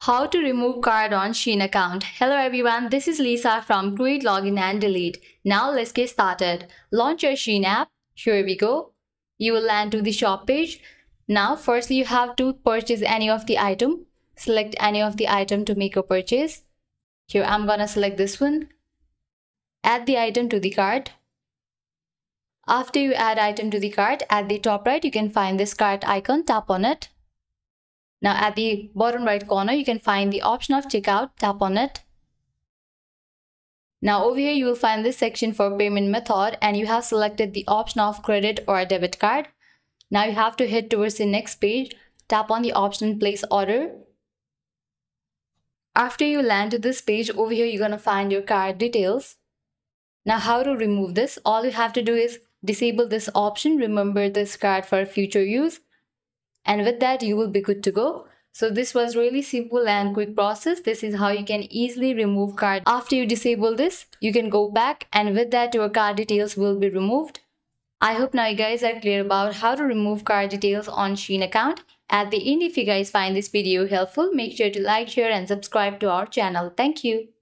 How to remove card on SHEIN account. Hello everyone, this is Lisa from Create, Login and Delete. Now let's get started. Launch your SHEIN app. Here we go. You will land to the shop page. Now firstly you have to purchase any of the item. Select any of the item to make a purchase. Here I'm gonna select this one. Add the item to the cart. After you add item to the cart, at the top right you can find this cart icon. Tap on it. Now at the bottom right corner, you can find the option of checkout. Tap on it. Now over here, you will find this section for payment method and you have selected the option of credit or debit card. Now you have to head towards the next page. Tap on the option place order. After you land to this page, over here, you're going to find your card details. Now how to remove this? All you have to do is disable this option. Remember this card for future use. And with that, you will be good to go. So this was really simple and quick process. This is how you can easily remove card. After you disable this, you can go back and with that, your card details will be removed. I hope now you guys are clear about how to remove card details on SHEIN account. At the end, if you guys find this video helpful, make sure to like, share and subscribe to our channel. Thank you.